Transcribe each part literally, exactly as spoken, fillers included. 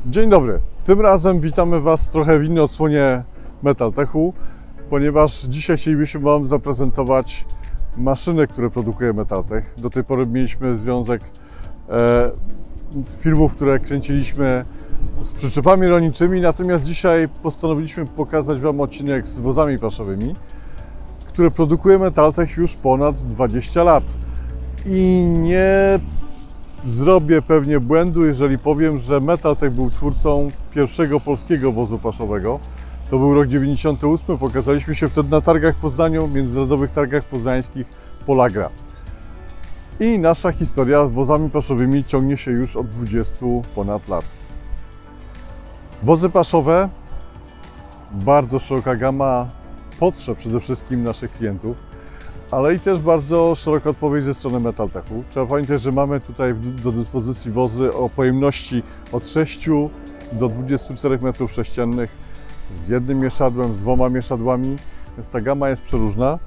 Dzień dobry, tym razem witamy Was trochę w innej odsłonie Metaltechu, ponieważ dzisiaj chcielibyśmy Wam zaprezentować maszyny, które produkuje Metaltech. Do tej pory mieliśmy związek e, filmów, które kręciliśmy z przyczepami rolniczymi, natomiast dzisiaj postanowiliśmy pokazać Wam odcinek z wozami paszowymi, które produkuje Metaltech już ponad dwadzieścia lat. I nie zrobię pewnie błędu, jeżeli powiem, że Metaltech był twórcą pierwszego polskiego wozu paszowego. To był rok dziewięćdziesiąty ósmy. Pokazaliśmy się wtedy na targach w Poznaniu, międzynarodowych targach poznańskich Polagra. I nasza historia z wozami paszowymi ciągnie się już od dwudziestu ponad lat. Wozy paszowe, bardzo szeroka gama potrzeb przede wszystkim naszych klientów, ale i też bardzo szeroka odpowiedź ze strony Metaltechu. Trzeba pamiętać, że mamy tutaj do dyspozycji wozy o pojemności od sześciu do dwudziestu czterech metrów sześciennych z jednym mieszadłem, z dwoma mieszadłami, więc ta gama jest przeróżna.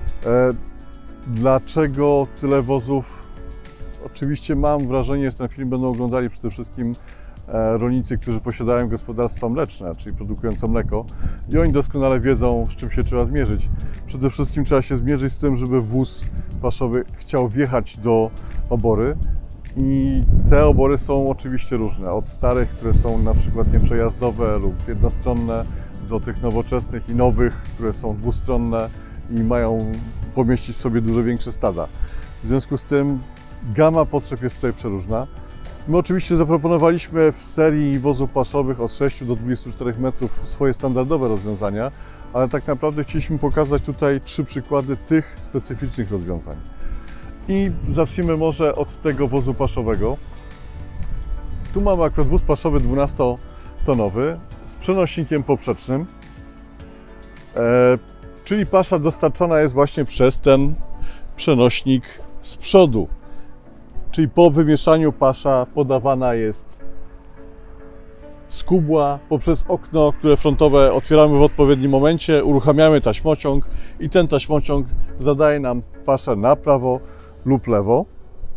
Dlaczego tyle wozów? Oczywiście mam wrażenie, że ten film będą oglądali przede wszystkim rolnicy, którzy posiadają gospodarstwa mleczne, czyli produkujące mleko, i oni doskonale wiedzą, z czym się trzeba zmierzyć. Przede wszystkim trzeba się zmierzyć z tym, żeby wóz paszowy chciał wjechać do obory, i te obory są oczywiście różne, od starych, które są na przykład nieprzejazdowe lub jednostronne, do tych nowoczesnych i nowych, które są dwustronne i mają pomieścić sobie dużo większe stada. W związku z tym gama potrzeb jest tutaj przeróżna. My oczywiście zaproponowaliśmy w serii wozów paszowych od sześciu do dwudziestu czterech metrów swoje standardowe rozwiązania, ale tak naprawdę chcieliśmy pokazać tutaj trzy przykłady tych specyficznych rozwiązań. I zacznijmy może od tego wozu paszowego. Tu mamy akurat wóz paszowy dwunastotonowy z przenośnikiem poprzecznym, e, czyli pasza dostarczana jest właśnie przez ten przenośnik z przodu. Czyli po wymieszaniu pasza podawana jest z kubła poprzez okno, które frontowe otwieramy w odpowiednim momencie, uruchamiamy taśmociąg i ten taśmociąg zadaje nam paszę na prawo lub lewo.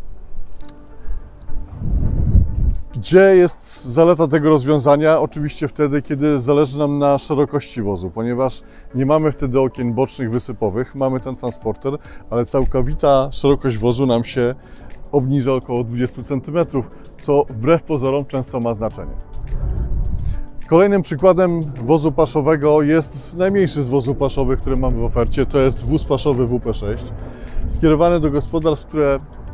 Gdzie jest zaleta tego rozwiązania? Oczywiście wtedy, kiedy zależy nam na szerokości wozu, ponieważ nie mamy wtedy okien bocznych wysypowych, mamy ten transporter, ale całkowita szerokość wozu nam się obniża około dwudziestu centymetrów, co wbrew pozorom często ma znaczenie. Kolejnym przykładem wozu paszowego jest najmniejszy z wozów paszowych, które mamy w ofercie. To jest wóz paszowy W P sześć, skierowany do gospodarstw, które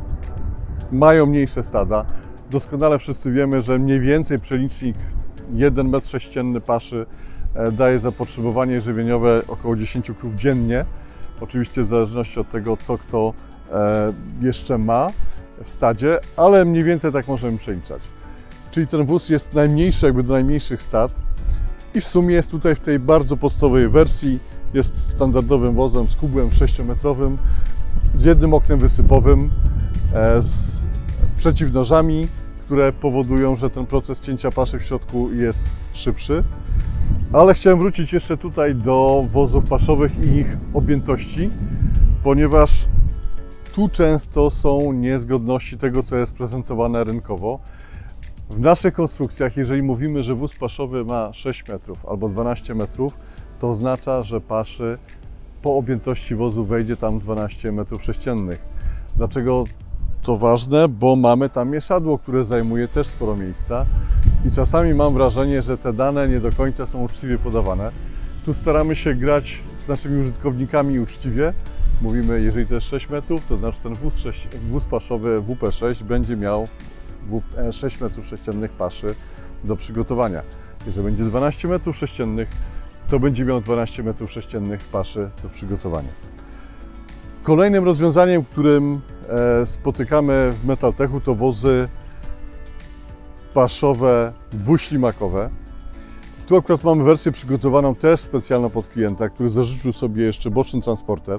mają mniejsze stada. Doskonale wszyscy wiemy, że mniej więcej przelicznik jeden metr sześcienny paszy daje zapotrzebowanie żywieniowe około dziesięciu krów dziennie. Oczywiście w zależności od tego, co kto jeszcze ma w stadzie, ale mniej więcej tak możemy przeliczać. Czyli ten wóz jest najmniejszy jakby do najmniejszych stad i w sumie jest tutaj w tej bardzo podstawowej wersji, jest standardowym wozem z kubłem sześciometrowym, z jednym oknem wysypowym, z przeciwnożami, które powodują, że ten proces cięcia paszy w środku jest szybszy. Ale chciałem wrócić jeszcze tutaj do wozów paszowych i ich objętości, ponieważ tu często są niezgodności tego, co jest prezentowane rynkowo. W naszych konstrukcjach, jeżeli mówimy, że wóz paszowy ma sześć metrów albo dwanaście metrów, to oznacza, że paszy po objętości wozu wejdzie tam dwanaście metrów sześciennych. Dlaczego to ważne? Bo mamy tam mieszadło, które zajmuje też sporo miejsca i czasami mam wrażenie, że te dane nie do końca są uczciwie podawane. Tu staramy się grać z naszymi użytkownikami uczciwie. Mówimy, jeżeli to jest sześć metrów, to znaczy ten wóz, sześć, wóz paszowy W P sześć będzie miał sześć metrów sześciennych paszy do przygotowania. Jeżeli będzie dwanaście metrów sześciennych, to będzie miał dwanaście metrów sześciennych paszy do przygotowania. Kolejnym rozwiązaniem, którym spotykamy w Metaltechu, to wozy paszowe dwuślimakowe. Tu akurat mamy wersję przygotowaną też specjalną pod klienta, który zażyczył sobie jeszcze boczny transporter.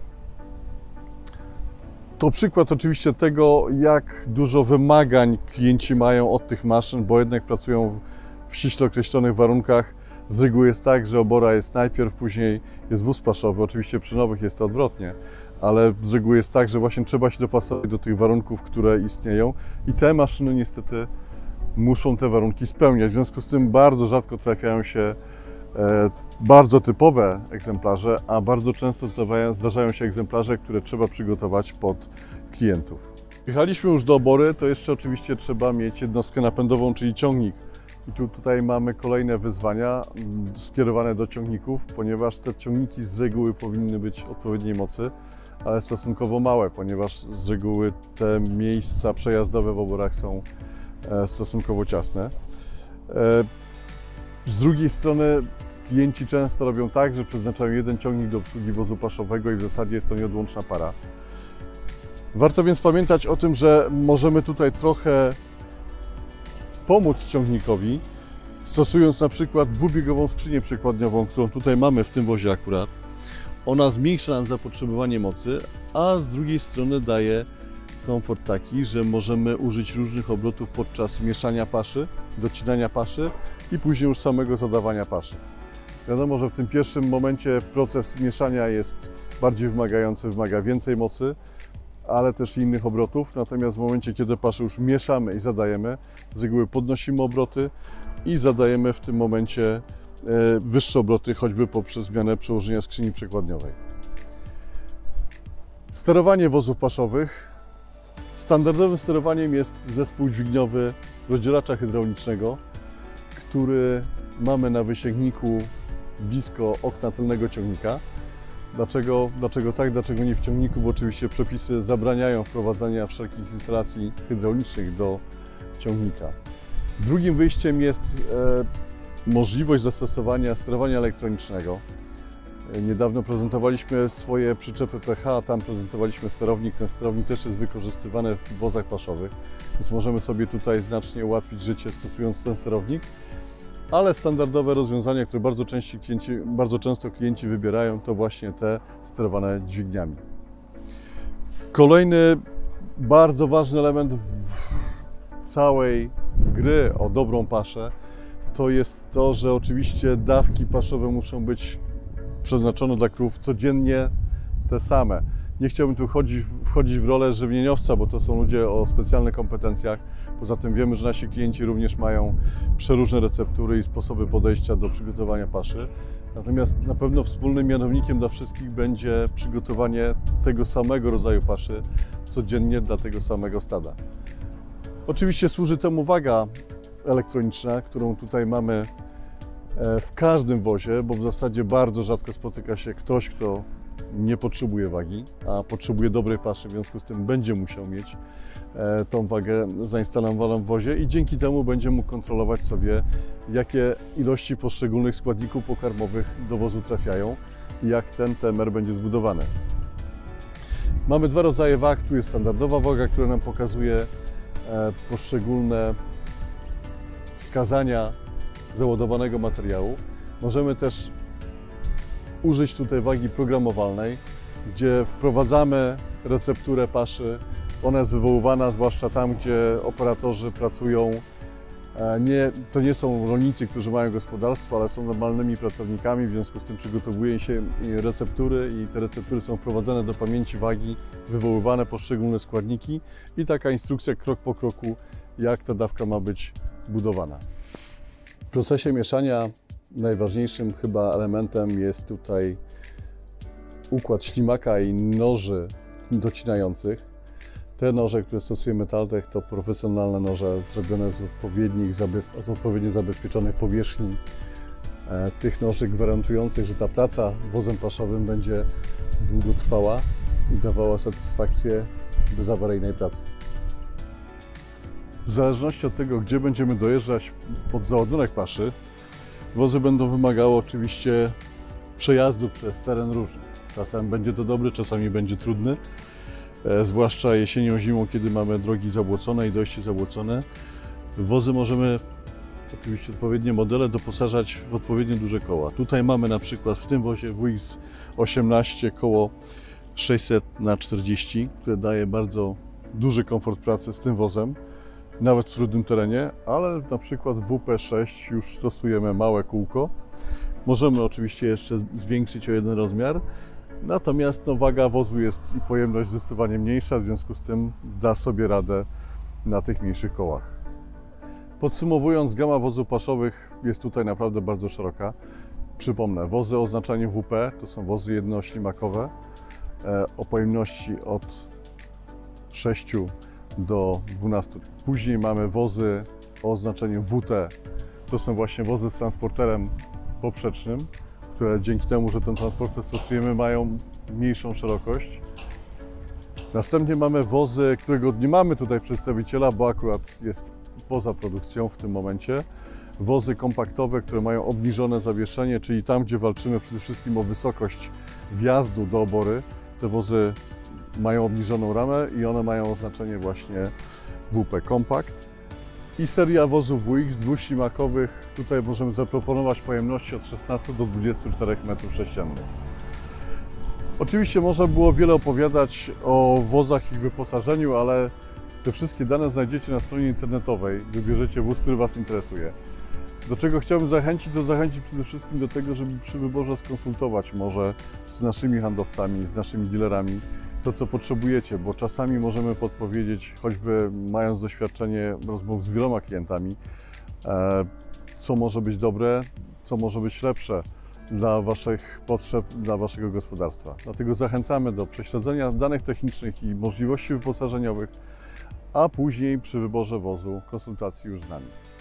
To przykład oczywiście tego, jak dużo wymagań klienci mają od tych maszyn, bo jednak pracują w ściśle określonych warunkach. Z reguły jest tak, że obora jest najpierw, później jest wóz paszowy. Oczywiście przy nowych jest to odwrotnie, ale z reguły jest tak, że właśnie trzeba się dopasować do tych warunków, które istnieją, i te maszyny niestety muszą te warunki spełniać. W związku z tym bardzo rzadko trafiają się e, bardzo typowe egzemplarze, a bardzo często zdarzają, zdarzają się egzemplarze, które trzeba przygotować pod klientów. Jechaliśmy już do obory, to jeszcze oczywiście trzeba mieć jednostkę napędową, czyli ciągnik. I tu, tutaj mamy kolejne wyzwania skierowane do ciągników, ponieważ te ciągniki z reguły powinny być odpowiedniej mocy, ale stosunkowo małe, ponieważ z reguły te miejsca przejazdowe w oborach są stosunkowo ciasne. Z drugiej strony klienci często robią tak, że przeznaczają jeden ciągnik do obsługi wozu paszowego i w zasadzie jest to nieodłączna para. Warto więc pamiętać o tym, że możemy tutaj trochę pomóc ciągnikowi, stosując na przykład dwubiegową skrzynię przekładniową, którą tutaj mamy w tym wozie akurat. Ona zmniejsza nam zapotrzebowanie mocy, a z drugiej strony daje komfort taki, że możemy użyć różnych obrotów podczas mieszania paszy, docinania paszy i później już samego zadawania paszy. Wiadomo, że w tym pierwszym momencie proces mieszania jest bardziej wymagający, wymaga więcej mocy, ale też innych obrotów, natomiast w momencie, kiedy paszę już mieszamy i zadajemy, z reguły podnosimy obroty i zadajemy w tym momencie wyższe obroty, choćby poprzez zmianę przełożenia skrzyni przekładniowej. Sterowanie wozów paszowych. Standardowym sterowaniem jest zespół dźwigniowy rozdzielacza hydraulicznego, który mamy na wysięgniku blisko okna tylnego ciągnika. Dlaczego, dlaczego tak, dlaczego nie w ciągniku? Bo oczywiście przepisy zabraniają wprowadzania wszelkich instalacji hydraulicznych do ciągnika. Drugim wyjściem jest e, możliwość zastosowania sterowania elektronicznego. Niedawno prezentowaliśmy swoje przyczepy P H, tam prezentowaliśmy sterownik. Ten sterownik też jest wykorzystywany w wozach paszowych, więc możemy sobie tutaj znacznie ułatwić życie stosując ten sterownik. Ale standardowe rozwiązania, które bardzo, klienci, bardzo często klienci wybierają, to właśnie te sterowane dźwigniami. Kolejny bardzo ważny element w całej gry o dobrą paszę to jest to, że oczywiście dawki paszowe muszą być przeznaczone dla krów codziennie te same. Nie chciałbym tu wchodzić, wchodzić w rolę żywieniowca, bo to są ludzie o specjalnych kompetencjach. Poza tym wiemy, że nasi klienci również mają przeróżne receptury i sposoby podejścia do przygotowania paszy. Natomiast na pewno wspólnym mianownikiem dla wszystkich będzie przygotowanie tego samego rodzaju paszy codziennie dla tego samego stada. Oczywiście służy temu waga elektroniczna, którą tutaj mamy w każdym wozie, bo w zasadzie bardzo rzadko spotyka się ktoś, kto nie potrzebuje wagi, a potrzebuje dobrej paszy, w związku z tym będzie musiał mieć tą wagę zainstalowaną w wozie i dzięki temu będzie mógł kontrolować sobie, jakie ilości poszczególnych składników pokarmowych do wozu trafiają i jak ten temer będzie zbudowany. Mamy dwa rodzaje wag. Tu jest standardowa waga, która nam pokazuje poszczególne wskazania załadowanego materiału. Możemy też użyć tutaj wagi programowalnej, gdzie wprowadzamy recepturę paszy. Ona jest wywoływana zwłaszcza tam, gdzie operatorzy pracują. Nie, to nie są rolnicy, którzy mają gospodarstwo, ale są normalnymi pracownikami, w związku z tym przygotowuje się receptury i te receptury są wprowadzane do pamięci wagi, wywoływane poszczególne składniki i taka instrukcja krok po kroku, jak ta dawka ma być budowana. W procesie mieszania najważniejszym chyba elementem jest tutaj układ ślimaka i noży docinających. Te noże, które stosuje Metaltech, to profesjonalne noże zrobione z odpowiednich, z odpowiednio zabezpieczonych powierzchni. Tych noży gwarantujących, że ta praca wozem paszowym będzie długotrwała i dawała satysfakcję bezawaryjnej pracy. W zależności od tego, gdzie będziemy dojeżdżać pod załadunek paszy, wozy będą wymagały oczywiście przejazdu przez teren różny. Czasem będzie to dobry, czasami będzie trudny, e, zwłaszcza jesienią, zimą, kiedy mamy drogi zabłocone i dojście zabłocone. Wozy możemy, oczywiście odpowiednie modele, doposażać w odpowiednio duże koła. Tutaj mamy na przykład w tym wozie W X osiemnaście koło sześćset na czterdzieści, które daje bardzo duży komfort pracy z tym wozem, nawet w trudnym terenie, ale na przykład w W P sześć już stosujemy małe kółko. Możemy oczywiście jeszcze zwiększyć o jeden rozmiar, natomiast no, waga wozu jest i pojemność zdecydowanie mniejsza, w związku z tym da sobie radę na tych mniejszych kołach. Podsumowując, gama wozów paszowych jest tutaj naprawdę bardzo szeroka. Przypomnę, wozy o oznaczeniu W P to są wozy jednoślimakowe o pojemności od sześciu do dwunastu. Później mamy wozy o oznaczeniu W T. To są właśnie wozy z transporterem poprzecznym, które dzięki temu, że ten transporter stosujemy, mają mniejszą szerokość. Następnie mamy wozy, którego nie mamy tutaj przedstawiciela, bo akurat jest poza produkcją w tym momencie. Wozy kompaktowe, które mają obniżone zawieszenie, czyli tam, gdzie walczymy przede wszystkim o wysokość wjazdu do obory. Te wozy mają obniżoną ramę i one mają oznaczenie właśnie W P Compact. I seria wozów W X dwuślimakowych. Tutaj możemy zaproponować pojemności od szesnastu do dwudziestu czterech metrów sześciennych. Oczywiście można było wiele opowiadać o wozach i ich wyposażeniu, ale te wszystkie dane znajdziecie na stronie internetowej. Wybierzecie wóz, który Was interesuje. Do czego chciałbym zachęcić, to zachęcić przede wszystkim do tego, żeby przy wyborze skonsultować może z naszymi handlowcami, z naszymi dealerami to, co potrzebujecie, bo czasami możemy podpowiedzieć, choćby mając doświadczenie rozmów z wieloma klientami, co może być dobre, co może być lepsze dla Waszych potrzeb, dla Waszego gospodarstwa. Dlatego zachęcamy do prześledzenia danych technicznych i możliwości wyposażeniowych, a później przy wyborze wozu konsultacji już z nami.